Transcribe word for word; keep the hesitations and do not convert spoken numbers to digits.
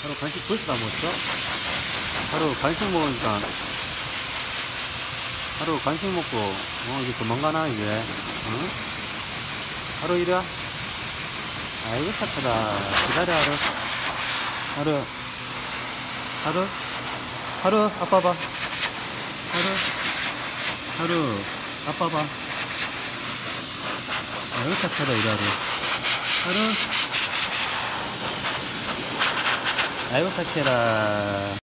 하루 간식 벌써 다 먹었어? 하루 간식 먹으니까 하루 간식 먹고 어 이제 도망가나 이제 응? 하루 이래? 아이고 착하다. 기다려 하루. 하루 하루 하루 아빠 봐. 하루 하루 아빠 봐. 아이고 착하다 우리 하루. 하루 아이고 착해라.